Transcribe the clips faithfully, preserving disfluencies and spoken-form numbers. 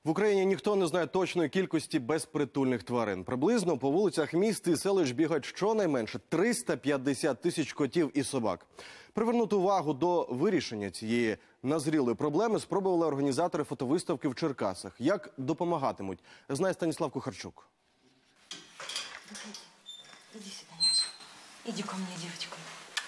В Україні ніхто не знає точної кількості безпритульних тварин. Приблизно по вулицях міст і селищ бігають щонайменше триста п'ятдесят тисяч котів і собак. Привернути увагу до вирішення цієї назрілої проблеми спробували організатори фотовиставки в Черкасах. Як допомагатимуть, знає Станіслав Кухарчук. Иди сюда, Няша. Иди ко мне, девочка.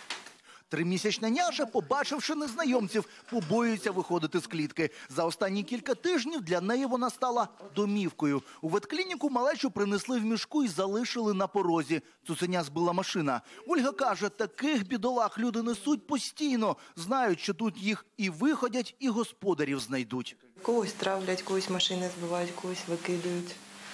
Тримісячна Няша, побачивши незнайомців, побоюється виходити з клітки. За останні кілька тижнів для неї вона стала домівкою. У ветклініку малечу принесли в мішку і залишили на порозі. Цуценя збила машина. Ольга каже, таких бідолах люди несуть постійно. Знають, що тут їх і виходять, і господарів знайдуть. Когось травлять, когось машини збивають, когось викидають.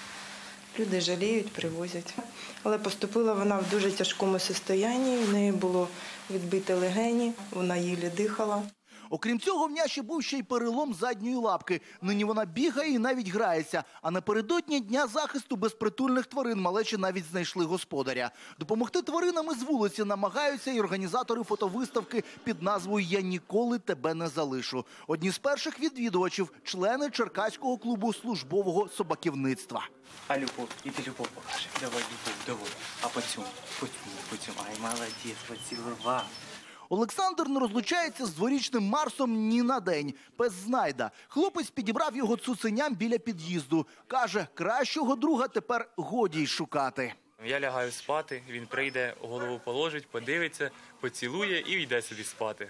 Люди жаліють, привозять. Але поступила вона в дуже тяжкому стані, в неї було відбите легені, вона їлі дихала. Окрім цього, в Няші був ще й перелом задньої лапки. Нині вона бігає і навіть грається. А напередодні Дня захисту безпритульних тварин малечі навіть знайшли господаря. Допомогти тваринам із вулиці намагаються і організатори фотовиставки під назвою «Я ніколи тебе не залишу». Одні з перших відвідувачів – члени Черкаського клубу службового собаківництва. А любовь? Иди любовь покажи. Давай любовь, давай. А потім, потім, потім. Ай, молодець, поцілував. Олександр не розлучається з дворічним Марсом ні на день. Пес знайда. Хлопець підібрав його цуценям біля під'їзду. Каже, кращого друга тепер годі й шукати. Я лягаю спати, він прийде, голову положить, подивиться, поцілує і йде собі спати.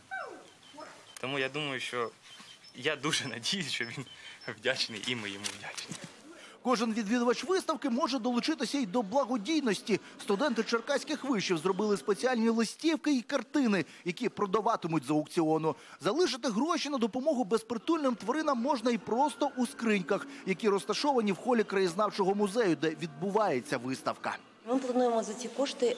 Тому я думаю, що я дуже надіюсь, що він вдячний і ми йому вдячні. Кожен відвідувач виставки може долучитися й до благодійності. Студенти черкаських вишів зробили спеціальні листівки і картини, які продаватимуть з аукціону. Залишити гроші на допомогу безпритульним тваринам можна і просто у скриньках, які розташовані в холі краєзнавчого музею, де відбувається виставка. Ми плануємо за ці кошти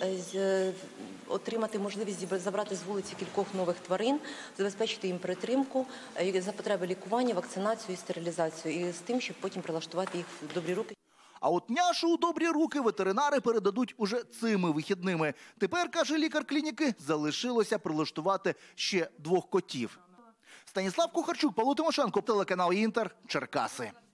отримати можливість забрати з вулиці кількох нових тварин, забезпечити їм притримку, за потреби лікування, вакцинацію і стерилізацію, і з тим, щоб потім прилаштувати їх в добрі руки. А от Няшу у добрі руки ветеринари передадуть уже цими вихідними. Тепер, каже лікар клініки, залишилося прилаштувати ще двох котів. Станіслав Кухарчук, Павло Тимошенко, телеканал «Інтер», Черкаси.